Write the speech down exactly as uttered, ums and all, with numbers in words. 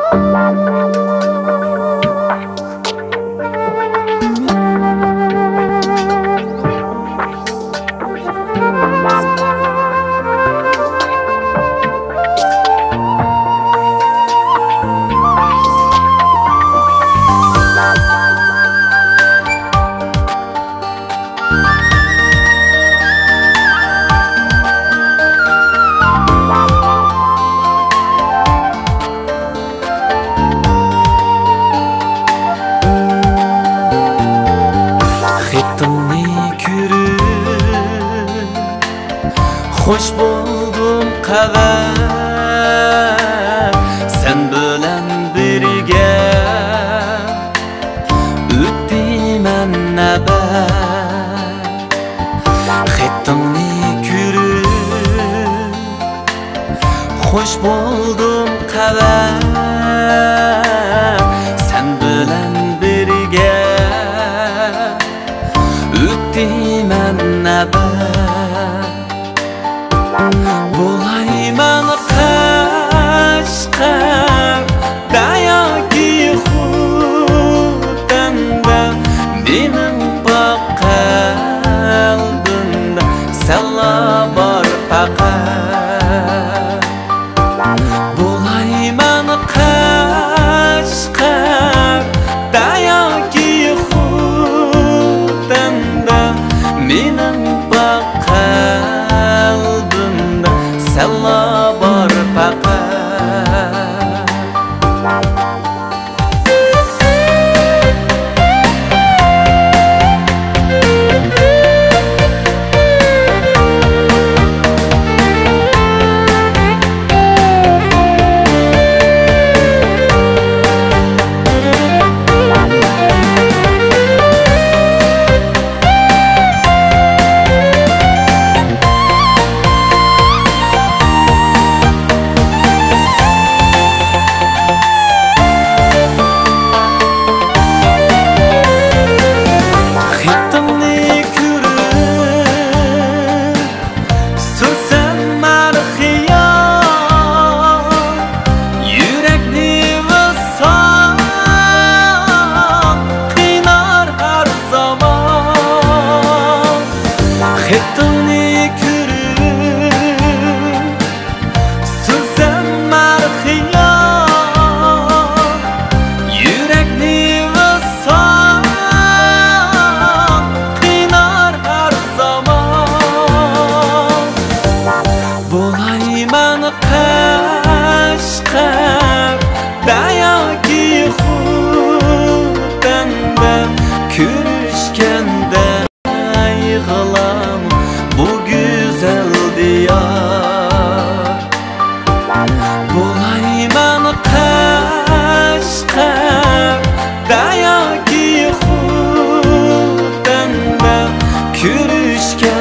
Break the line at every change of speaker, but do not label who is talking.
Hoş buldum kadar sen bilen birge öptümen nöbet xetimni ko'rib hoş buldum kadar sen bilen birge öptümen nöbet Bulayman Qashqar yoki Xudanda mening qalbimda senla bor faqat Bulayman Qashqar yoki Xudanda mening qalbimda senla bor faqat Xetimni ko'rib so'zim marxiyon yurakni vison qiynar har zamon Bulayman Qashqar yoki Xudanda ko'rishganda yig'lam bu güzel diyar Bulayman Qashqar yoki Xudanda ko'rishga